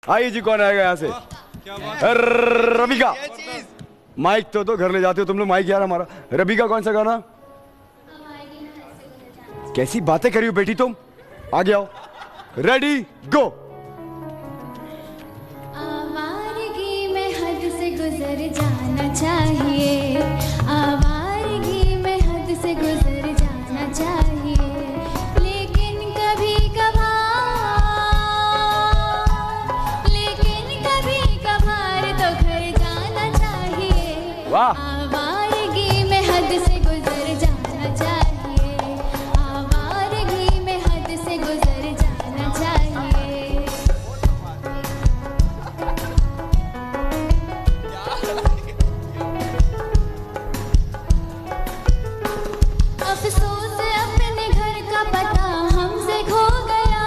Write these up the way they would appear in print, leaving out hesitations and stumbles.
आइए जी, कौन आएगा यहाँ से? रबिका। माइक तो घर ले जाते हो तुम लोग, माइक यार हमारा। रबिका, कौन सा गाना? कैसी बातें करी हो बेटी तुम, आगे आओ। Ready go. आवारगी में हद से गुजर जाना चाहिए, आवारगी में हद से गुजर जाना चाहिए, लेकिन कभी कभार तो घर जाना चाहिए। वाह। आवारगी में हद से गुजर जाना चाहिए, आवारगी में हद से गुजर जाना चाहिए। अफसोस अपने घर का पता हमसे खो गया,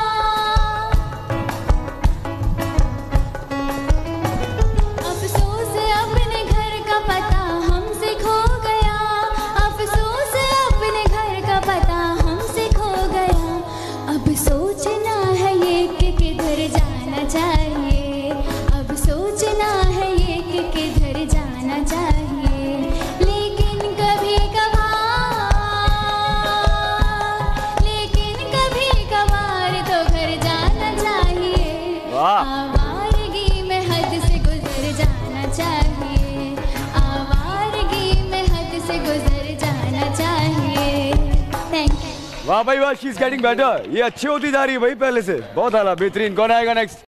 अफसोस अपने घर का पता हमसे खो गया, अफसोस अपने घर का पता हमसे खो गया। अब सोचना है ये कि किधर जाना चाहिए, अब सोचना है ये कि किधर जाना चाहिए, लेकिन कभी कभार तो घर जाना चाहिए। आवारगी में हद से गुजर जाना चाहिए, आवारगी में हद से गुजर जाना चाहिए। Thank you. वाह भाई वाह, शी इज गेटिंग बेटर। ये अच्छी होती जा रही है भाई पहले से, बहुत आला, बेहतरीन। कौन आएगा नेक्स्ट?